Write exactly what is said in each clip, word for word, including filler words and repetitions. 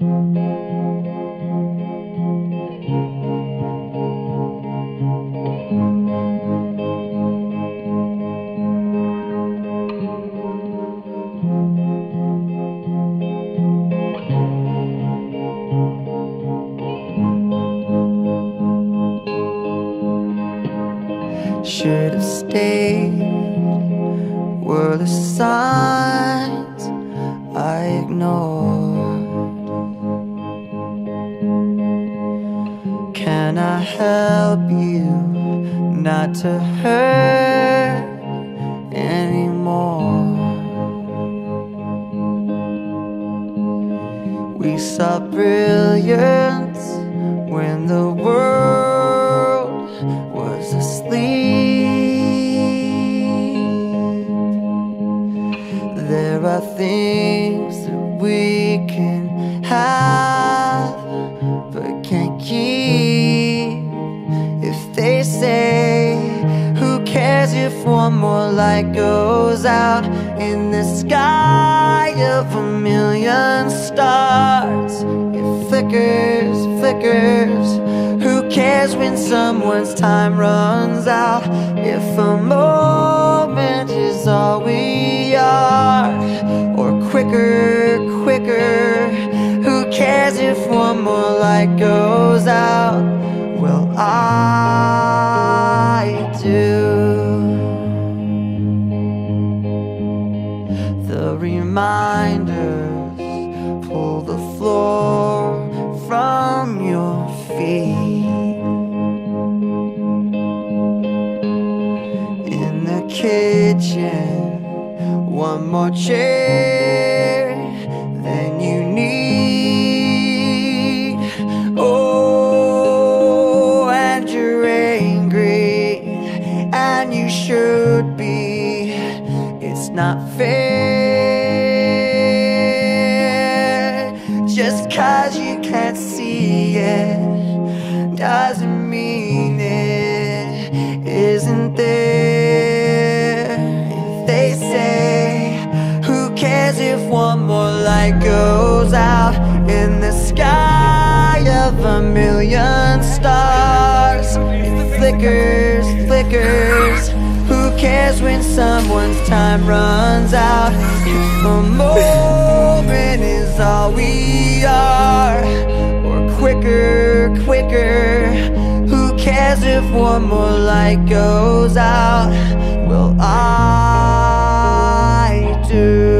Should have stayed, were the signs I ignored. Can I help you not to hurt anymore? We saw brilliance when the world was asleep. There are things that we can have but can't keep. If they say, who cares if one more light goes out in the sky of a million stars? It flickers, flickers. Who cares when someone's time runs out? If a moment is all we are, or quicker, quicker. Who cares if one more light goes out? Well, I do. The reminders pull the floor from your feet. In the kitchen, one more chair than you need. Oh, and you're angry, and you should be. It's not fair. Just 'cause you can't see it doesn't mean it isn't there. If they say, who cares if one more light goes out in the sky of a million stars? It flickers, flickers. Who cares when someone's time runs out? If a moment is all we are, or quicker, quicker. Who cares if one more light goes out? Well, I do.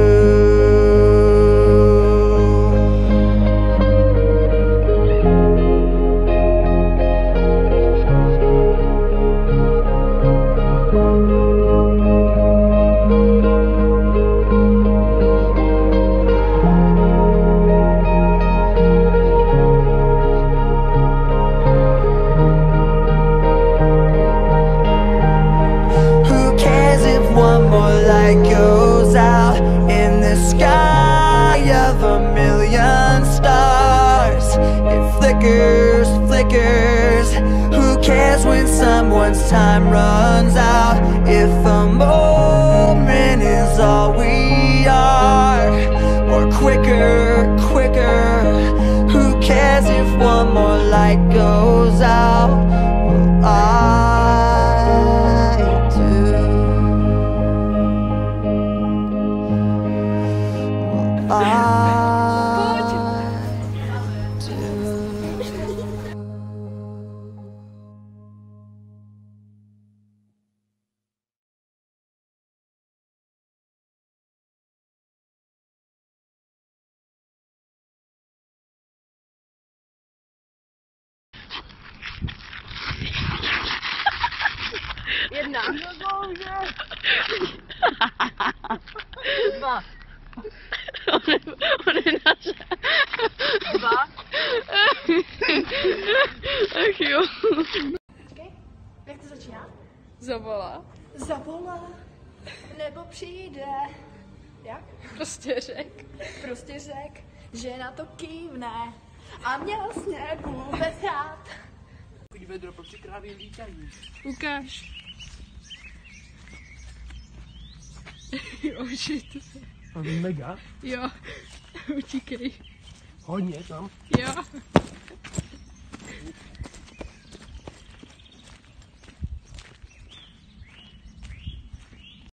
Light goes out in the sky of a million stars. It flickers, flickers. Who cares when someone's time runs out? If a moment is all we are, or quicker, quicker. Who cares if one more light goes out? Well, I Jedna. Dva. On je naše. Dva. Ach jo. Okay. Jak to začíná? Zavolá. Zavolá. Nebo přijde. Jak? Prostě řek. Prostě řek, že na to kývne. A měl sněh vůbec rád. Chuť vedro, proč si krávě lítají? Ukáž. Jo, shit. Mega? Jo, utíkej. Hodně tam. Jo.